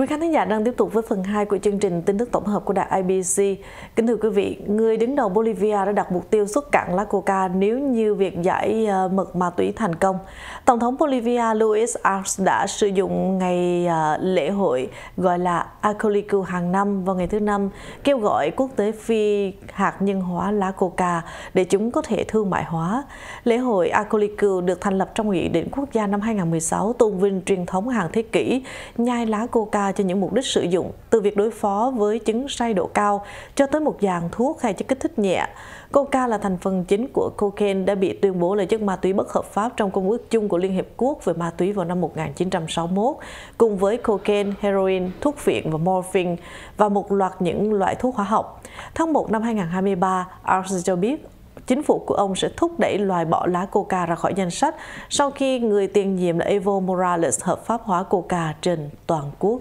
Quý khán thính giả đang tiếp tục với phần 2 của chương trình tin tức tổng hợp của đài IBC. Kính thưa quý vị, người đứng đầu Bolivia đã đặt mục tiêu xuất cạn lá coca nếu như việc giải mật ma túy thành công. Tổng thống Bolivia Luis Arce đã sử dụng ngày lễ hội gọi là Alcoholicu hàng năm vào ngày thứ Năm, kêu gọi quốc tế phi hạt nhân hóa lá coca để chúng có thể thương mại hóa. Lễ hội Alcoholicu được thành lập trong Nghị định quốc gia năm 2016 tôn vinh truyền thống hàng thế kỷ nhai lá coca cho những mục đích sử dụng, từ việc đối phó với chứng say độ cao cho tới một dàn thuốc hay chất kích thích nhẹ. Coca là thành phần chính của cocaine, đã bị tuyên bố là chất ma túy bất hợp pháp trong Công ước chung của Liên Hiệp Quốc về ma túy vào năm 1961, cùng với cocaine, heroin, thuốc phiện và morphine và một loạt những loại thuốc hóa học. Tháng 1 năm 2023, Arce cho biết chính phủ của ông sẽ thúc đẩy loại bỏ lá coca ra khỏi danh sách sau khi người tiền nhiệm là Evo Morales hợp pháp hóa coca trên toàn quốc.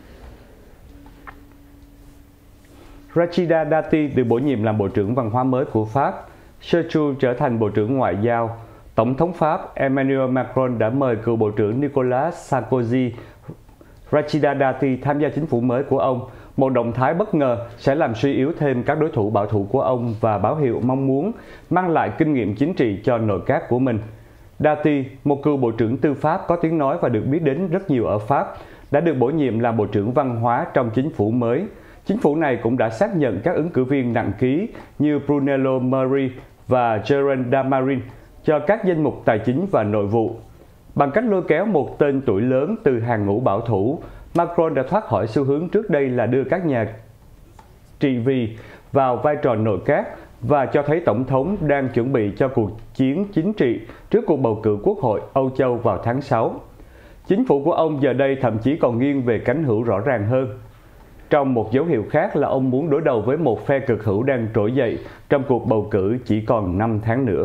Rachida Dati được bổ nhiệm làm Bộ trưởng Văn hóa mới của Pháp. Serge trở thành Bộ trưởng Ngoại giao. Tổng thống Pháp Emmanuel Macron đã mời cựu Bộ trưởng Nicolas Sarkozy, Rachida Dati tham gia chính phủ mới của ông. Một động thái bất ngờ sẽ làm suy yếu thêm các đối thủ bảo thủ của ông và báo hiệu mong muốn mang lại kinh nghiệm chính trị cho nội các của mình. Dati, một cựu Bộ trưởng Tư pháp có tiếng nói và được biết đến rất nhiều ở Pháp, đã được bổ nhiệm làm Bộ trưởng Văn hóa trong chính phủ mới. Chính phủ này cũng đã xác nhận các ứng cử viên nặng ký như Brunello Meri và Gérald Darmanin cho các danh mục tài chính và nội vụ. Bằng cách lôi kéo một tên tuổi lớn từ hàng ngũ bảo thủ, Macron đã thoát khỏi xu hướng trước đây là đưa các nhà trị vì vào vai trò nội các và cho thấy Tổng thống đang chuẩn bị cho cuộc chiến chính trị trước cuộc bầu cử Quốc hội Âu Châu vào tháng 6. Chính phủ của ông giờ đây thậm chí còn nghiêng về cánh hữu rõ ràng hơn. Trong một dấu hiệu khác là ông muốn đối đầu với một phe cực hữu đang trỗi dậy trong cuộc bầu cử chỉ còn 5 tháng nữa.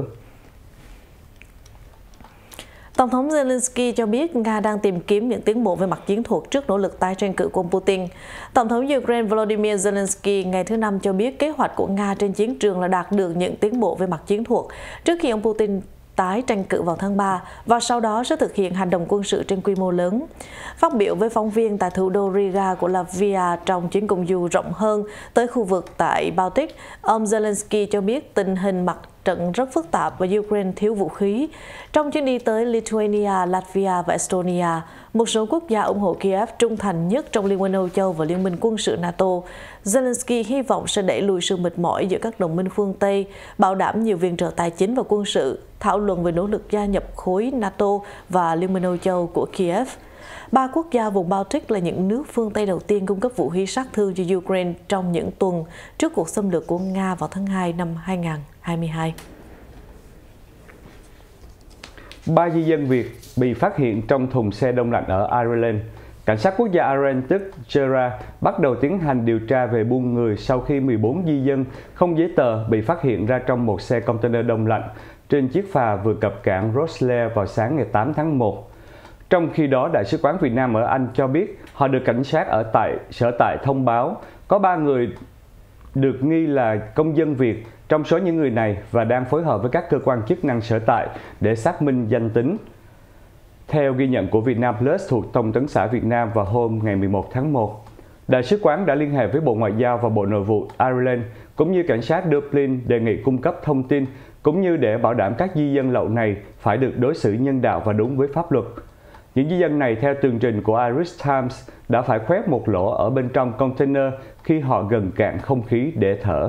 Tổng thống Zelensky cho biết Nga đang tìm kiếm những tiến bộ về mặt chiến thuật trước nỗ lực tái tranh cử của ông Putin. Tổng thống Ukraine Volodymyr Zelensky ngày thứ Năm cho biết kế hoạch của Nga trên chiến trường là đạt được những tiến bộ về mặt chiến thuật trước khi ông Putin tái tranh cử vào tháng 3 và sau đó sẽ thực hiện hành động quân sự trên quy mô lớn. Phát biểu với phóng viên tại thủ đô Riga của Latvia trong chuyến công du rộng hơn tới khu vực tại Baltic, ông Zelensky cho biết tình hình mặt trận rất phức tạp và Ukraine thiếu vũ khí. Trong chuyến đi tới Lithuania, Latvia và Estonia, một số quốc gia ủng hộ Kiev trung thành nhất trong Liên minh Âu Châu và Liên minh quân sự NATO, Zelensky hy vọng sẽ đẩy lùi sự mệt mỏi giữa các đồng minh phương Tây, bảo đảm nhiều viện trợ tài chính và quân sự, thảo luận về nỗ lực gia nhập khối NATO và Liên minh Âu Châu của Kiev. 3 quốc gia vùng Baltic là những nước phương Tây đầu tiên cung cấp vũ khí sát thương cho Ukraine trong những tuần trước cuộc xâm lược của Nga vào tháng 2 năm 2022. 3 di dân Việt bị phát hiện trong thùng xe đông lạnh ở Ireland. Cảnh sát quốc gia Ireland tức Gerard bắt đầu tiến hành điều tra về buôn người sau khi 14 di dân không giấy tờ bị phát hiện ra trong một xe container đông lạnh trên chiếc phà vừa cập cảng Rosslare vào sáng ngày 8 tháng 1. Trong khi đó, Đại sứ quán Việt Nam ở Anh cho biết họ được cảnh sát ở sở tại thông báo có 3 người được nghi là công dân Việt trong số những người này và đang phối hợp với các cơ quan chức năng sở tại để xác minh danh tính. Theo ghi nhận của Vietnam Plus thuộc Thông tấn xã Việt Nam vào hôm ngày 11 tháng 1, Đại sứ quán đã liên hệ với Bộ Ngoại giao và Bộ Nội vụ Ireland cũng như cảnh sát Dublin đề nghị cung cấp thông tin cũng như để bảo đảm các di dân lậu này phải được đối xử nhân đạo và đúng với pháp luật. Những di dân này theo tường trình của Irish Times đã phải khoét một lỗ ở bên trong container khi họ gần cạn không khí để thở.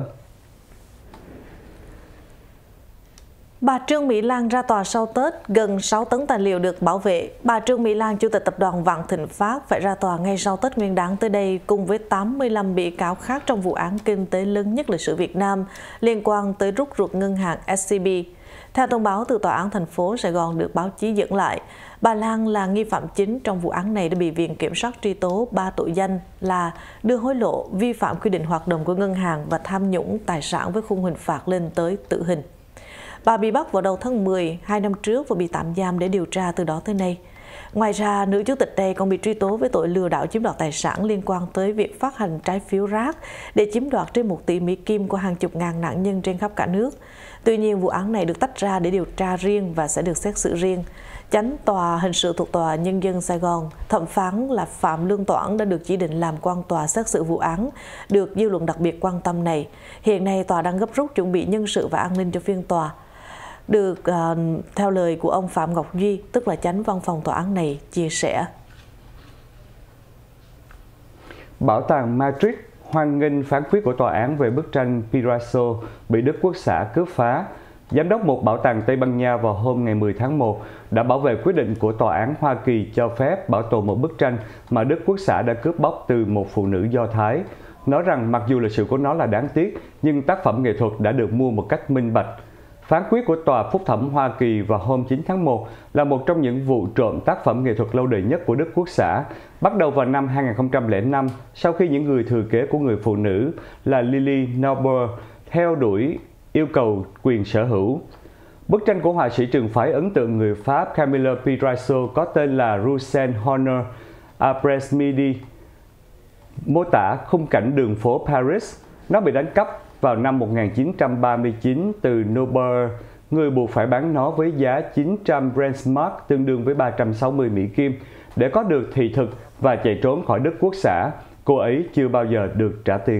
Bà Trương Mỹ Lan ra tòa sau Tết, gần 6 tấn tài liệu được bảo vệ. Bà Trương Mỹ Lan, Chủ tịch Tập đoàn Vạn Thịnh Phát, phải ra tòa ngay sau Tết Nguyên đán tới đây cùng với 85 bị cáo khác trong vụ án kinh tế lớn nhất lịch sử Việt Nam liên quan tới rút ruột ngân hàng SCB. Theo thông báo từ Tòa án thành phố Sài Gòn được báo chí dẫn lại, bà Lan là nghi phạm chính trong vụ án này đã bị Viện Kiểm sát truy tố 3 tội danh là đưa hối lộ, vi phạm quy định hoạt động của ngân hàng và tham nhũng tài sản với khung hình phạt lên tới tử hình. Bà bị bắt vào đầu tháng 10, 2 năm trước và bị tạm giam để điều tra từ đó tới nay. Ngoài ra, nữ chủ tịch này còn bị truy tố với tội lừa đảo chiếm đoạt tài sản liên quan tới việc phát hành trái phiếu rác để chiếm đoạt trên 1 tỷ Mỹ Kim của hàng chục ngàn nạn nhân trên khắp cả nước. Tuy nhiên, vụ án này được tách ra để điều tra riêng và sẽ được xét xử riêng. Chánh tòa hình sự thuộc Tòa Nhân dân Sài Gòn, thẩm phán là Phạm Lương Toản đã được chỉ định làm quan tòa xét xử vụ án được dư luận đặc biệt quan tâm này. Hiện nay, tòa đang gấp rút chuẩn bị nhân sự và an ninh cho phiên tòa. Được theo lời của ông Phạm Ngọc Duy, tức là chánh văn phòng tòa án này, chia sẻ. Bảo tàng Madrid hoan nghênh phán quyết của tòa án về bức tranh Picasso bị Đức Quốc xã cướp phá. Giám đốc một bảo tàng Tây Ban Nha vào hôm ngày 10 tháng 1 đã bảo vệ quyết định của tòa án Hoa Kỳ cho phép bảo tồn một bức tranh mà Đức Quốc xã đã cướp bóc từ một phụ nữ Do Thái, nói rằng mặc dù lịch sử của nó là đáng tiếc, nhưng tác phẩm nghệ thuật đã được mua một cách minh bạch. Phán quyết của Tòa Phúc thẩm Hoa Kỳ vào hôm 9 tháng 1 là một trong những vụ trộm tác phẩm nghệ thuật lâu đời nhất của Đức Quốc xã, bắt đầu vào năm 2005 sau khi những người thừa kế của người phụ nữ là Lili Noble theo đuổi yêu cầu quyền sở hữu. Bức tranh của họa sĩ trường phái ấn tượng người Pháp Camille Picasso có tên là Rousseau Honor Après-midi, mô tả khung cảnh đường phố Paris. Nó bị đánh cắp vào năm 1939 từ Noble, người buộc phải bán nó với giá 900 Reichsmark tương đương với 360 Mỹ Kim để có được thị thực và chạy trốn khỏi Đức Quốc xã. Cô ấy chưa bao giờ được trả tiền.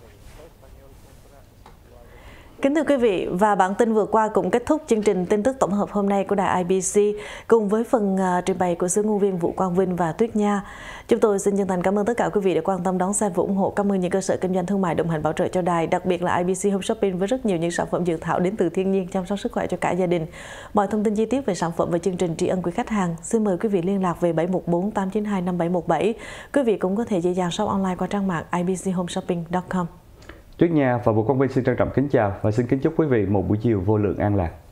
Kính thưa quý vị, và bản tin vừa qua cũng kết thúc chương trình tin tức tổng hợp hôm nay của đài IBC cùng với phần trình bày của sự ngôn viên Vũ Quang Vinh và Tuyết Nha. Chúng tôi xin chân thành cảm ơn tất cả quý vị đã quan tâm đón xem và ủng hộ. Cảm ơn những cơ sở kinh doanh thương mại đồng hành bảo trợ cho đài, đặc biệt là IBC Home Shopping với rất nhiều những sản phẩm dược thảo đến từ thiên nhiên chăm sóc sức khỏe cho cả gia đình. Mọi thông tin chi tiết về sản phẩm và chương trình tri ân quý khách hàng, xin mời quý vị liên lạc về 714 892 5717. Quý vị cũng có thể dễ dàng shop online qua trang mạng ibchomeshopping.com. Tuyết Nha và Vũ Quang Vinh xin trân trọng kính chào và xin kính chúc quý vị một buổi chiều vô lượng an lạc.